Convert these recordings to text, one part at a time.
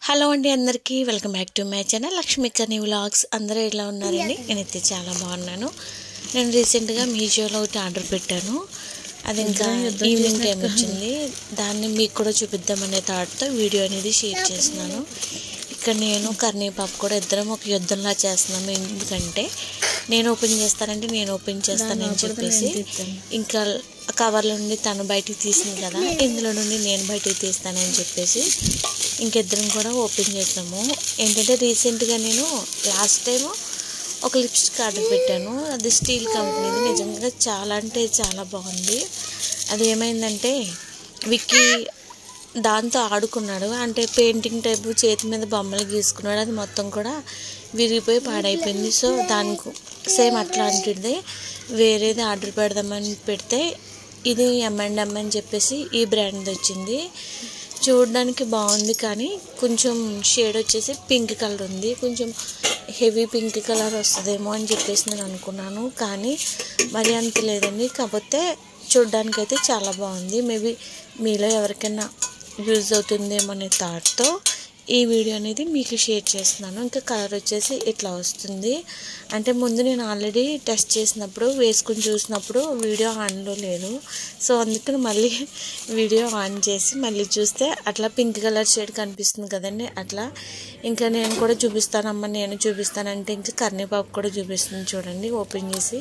Hello అండి అందరికీ welcome back to my channel Lakshmi Karni vlogs. అందరూ ఎలా ఉన్నారండి? నేనైతే చాలా బాగున్నాను. నేను రీసెంట్గా మీషోలో ఒకటి ఆర్డర్ పెట్టాను. అది ఇంకా ఈవినింగ్ టైం వచ్చింది. దాన్ని మీకు కూడా చూపిద్దామనే థాట్తో వీడియో అనేది షేర్ చేస్తున్నాను. ఇక్కడ నేను కర్నీ పాప కూడా ఇద్దరం ఒక యుద్ధంలా చేస్తున్నాము. ఎందుకంటే నేను ఓపెన్ చేస్తానని చెప్పేసి ఇంకా కవర్లో నుండి తను బయటికి తీసింది కదా, ఇందులో నుండి నేను బయటికి తీస్తానని చెప్పేసి ఇంకిద్దరం కూడా ఓపెన్ చేసాము. ఏంటంటే రీసెంట్గా నేను లాస్ట్ టైం ఒక లిప్స్టిక్ ఆర్డర్ పెట్టాను. అది స్టీల్ కంపెనీది. నిజంగా చాలా అంటే చాలా బాగుంది. అది ఏమైందంటే విక్కీ దాంతో ఆడుకున్నాడు. అంటే పెయింటింగ్ టైపు చేతి మీద బొమ్మలు గీసుకున్నాడు. అది మొత్తం కూడా విరిగిపోయి పాడైపోయింది. సో దానికి సేమ్ అట్లాంటిది వేరేది ఆర్డర్ పెడదామని పెడితే ఇది M&M అని చెప్పేసి ఈ బ్రాండ్ది వచ్చింది. చూడడానికి బాగుంది కానీ కొంచెం షేడ్ వచ్చేసి పింక్ కలర్ ఉంది. కొంచెం హెవీ పింక్ కలర్ వస్తుందేమో అని చెప్పేసి నేను అనుకున్నాను. కానీ మరి అంత లేదండి. కాకపోతే చూడడానికి అయితే చాలా బాగుంది. మేబీ మీలో ఎవరికైనా యూజ్ అవుతుందేమో అనే థాట్తో ఈ వీడియో అనేది మీకు షేర్ చేస్తున్నాను. ఇంకా కలర్ వచ్చేసి ఇట్లా వస్తుంది. అంటే ముందు నేను ఆల్రెడీ టెస్ట్ చేసినప్పుడు వేసుకుని చూసినప్పుడు వీడియో ఆన్లో లేదు. సో అందుకని మళ్ళీ వీడియో ఆన్ చేసి మళ్ళీ చూస్తే అట్లా పింక్ కలర్ షేడ్ కనిపిస్తుంది కదండి. అట్లా ఇంకా నేను కూడా చూపిస్తానమ్మా, నేను చూపిస్తానంటే ఇంకా కర్ణీపాపు కూడా చూపిస్తుంది. చూడండి ఓపెన్ చేసి.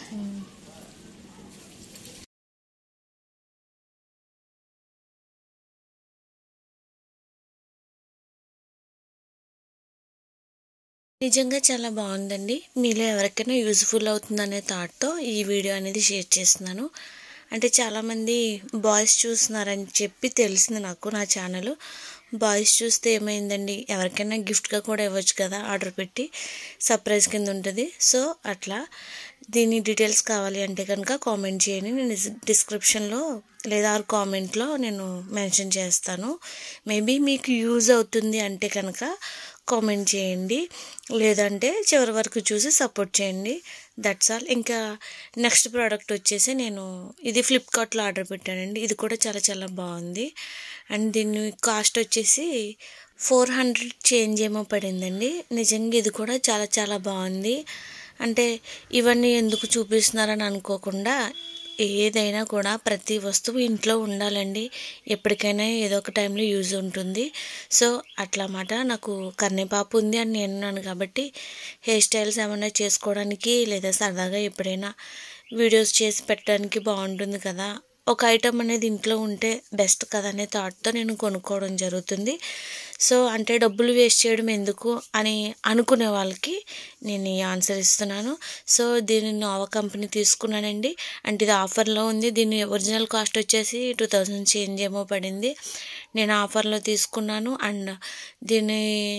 నిజంగా చాలా బాగుందండి. మీలో ఎవరికైనా యూజ్ఫుల్ అవుతుందనే థాట్తో ఈ వీడియో అనేది షేర్ చేస్తున్నాను. అంటే చాలామంది బాయ్స్ చూస్తున్నారని చెప్పి తెలిసింది నాకు. నా ఛానల్ బాయ్స్ చూస్తే ఏమైందండి, ఎవరికైనా గిఫ్ట్గా కూడా ఇవ్వచ్చు కదా ఆర్డర్ పెట్టి, సర్ప్రైజ్ కింద ఉంటుంది. సో అట్లా దీని డీటెయిల్స్ కావాలి అంటే కనుక కామెంట్ చేయండి. నేను డిస్క్రిప్షన్లో లేదా కామెంట్లో నేను మెన్షన్ చేస్తాను. మేబీ మీకు యూజ్ అవుతుంది అంటే కనుక కామెంట్ చేయండి, లేదంటే చివరి వరకు చూసి సపోర్ట్ చేయండి. That's all. ఇంకా నెక్స్ట్ ప్రోడక్ట్ వచ్చేసి నేను ఇది ఫ్లిప్కార్ట్లో ఆర్డర్ పెట్టానండి. ఇది కూడా చాలా చాలా బాగుంది. అండ్ దీని కాస్ట్ వచ్చేసి 400 చేంజ్ ఏమో పడిందండి. నిజంగా ఇది కూడా చాలా చాలా బాగుంది. అంటే ఇవన్నీ ఎందుకు చూపిస్తున్నారని అనుకోకుండా ఏదైనా కూడా ప్రతి వస్తువు ఇంట్లో ఉండాలండి. ఎప్పటికైనా ఏదో ఒక టైంలో యూజ్ ఉంటుంది. సో అట్లా మాట నాకు కర్ణీపాపు ఉంది అని నేను అన్నాను కాబట్టి హెయిర్ స్టైల్స్ ఏమైనా చేసుకోవడానికి లేదా సరదాగా ఎప్పుడైనా వీడియోస్ చేసి పెట్టడానికి బాగుంటుంది కదా. ఒక ఐటమ్ అనేది ఇంట్లో ఉంటే బెస్ట్ కదా అనే థాట్తో నేను కొనుక్కోవడం జరుగుతుంది. సో అంటే డబ్బులు వేస్ట్ చేయడం ఎందుకు అని అనుకునే వాళ్ళకి నేను ఈ ఆన్సర్ ఇస్తున్నాను. సో దీన్ని నోవా కంపెనీ తీసుకున్నానండి. అంటే ఇది ఆఫర్లో ఉంది. దీని ఒరిజినల్ కాస్ట్ వచ్చేసి 2000 చేంజ్ ఏమో పడింది. నేను ఆఫర్లో తీసుకున్నాను. అండ్ దీని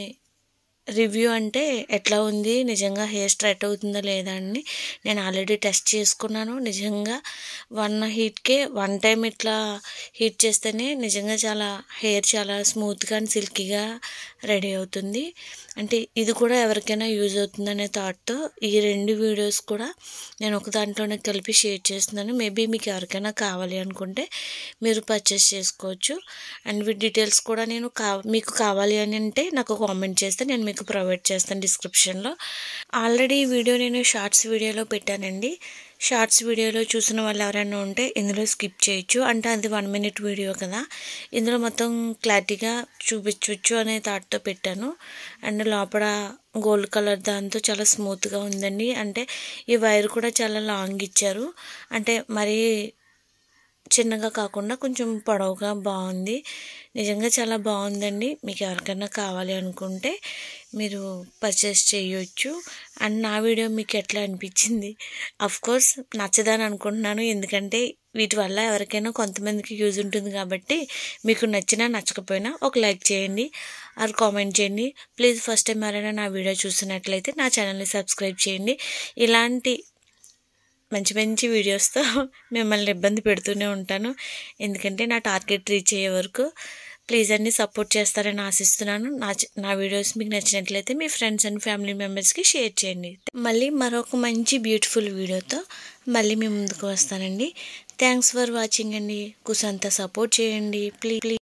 రివ్యూ అంటే ఎట్లా ఉంది, నిజంగా హెయిర్ స్ట్రైట్ అవుతుందా లేదా అని నేను ఆల్రెడీ టెస్ట్ చేసుకున్నాను. నిజంగా హీట్కే 1 టైం ఇట్లా హీట్ చేస్తేనే నిజంగా చాలా హెయిర్ చాలా స్మూత్గా అండ్ సిల్కీగా రెడీ అవుతుంది. అంటే ఇది కూడా ఎవరికైనా యూజ్ అవుతుందనే థాట్తో ఈ 2 వీడియోస్ కూడా నేను ఒక దాంట్లోనే కలిపి షేర్ చేస్తున్నాను. మేబీ మీకు ఎవరికైనా కావాలి అనుకుంటే మీరు పర్చేస్ చేసుకోవచ్చు. అండ్ వీటి డీటెయిల్స్ కూడా నేను మీకు కావాలి అని అంటే నాకు కామెంట్ చేస్తే నేను మీకు ప్రొవైడ్ చేస్తాను డిస్క్రిప్షన్లో. ఆల్రెడీ ఈ వీడియో నేను షార్ట్స్ వీడియోలో పెట్టానండి. షార్ట్స్ వీడియోలో చూసిన వాళ్ళు ఎవరైనా ఉంటే ఇందులో స్కిప్ చేయొచ్చు. అంటే అది 1 minute వీడియో కదా, ఇందులో మొత్తం క్లారిటీగా చూపించవచ్చు అనే థాట్తో పెట్టాను. అండ్ లోపల గోల్డ్ కలర్ దాంతో చాలా స్మూత్గా ఉందండి. అంటే ఈ వైర్ కూడా చాలా లాంగ్ ఇచ్చారు. అంటే మరీ చిన్నగా కాకుండా కొంచెం పొడవుగా బాగుంది. నిజంగా చాలా బాగుందండి. మీకు ఎవరికైనా కావాలి అనుకుంటే మీరు పర్చేస్ చేయొచ్చు. అండ్ నా వీడియో మీకు ఎట్లా అనిపించింది? కోర్స్ నచ్చదని అనుకుంటున్నాను. ఎందుకంటే వీటి వల్ల ఎవరికైనా కొంతమందికి యూజ్ ఉంటుంది కాబట్టి మీకు నచ్చినా నచ్చకపోయినా ఒక లైక్ చేయండి ఆర్ కామెంట్ చేయండి. ప్లీజ్ ఫస్ట్ టైం ఎవరైనా నా వీడియో చూసినట్లయితే నా ఛానల్ని సబ్స్క్రైబ్ చేయండి. ఇలాంటి మంచి మంచి వీడియోస్తో మిమ్మల్ని ఇబ్బంది పెడుతూనే ఉంటాను. ఎందుకంటే నా టార్గెట్ రీచ్ అయ్యే వరకు ప్లీజ్ అన్ని సపోర్ట్ చేస్తారని ఆశిస్తున్నాను. నా వీడియోస్ మీకు నచ్చినట్లయితే మీ ఫ్రెండ్స్ అండ్ ఫ్యామిలీ మెంబర్స్కి షేర్ చేయండి. మళ్ళీ మరొక మంచి బ్యూటిఫుల్ వీడియోతో మళ్ళీ మీ ముందుకు వస్తానండి. థ్యాంక్స్ ఫర్ వాచింగ్ అండి. కుసంతా సపోర్ట్ చేయండి ప్లీజ్.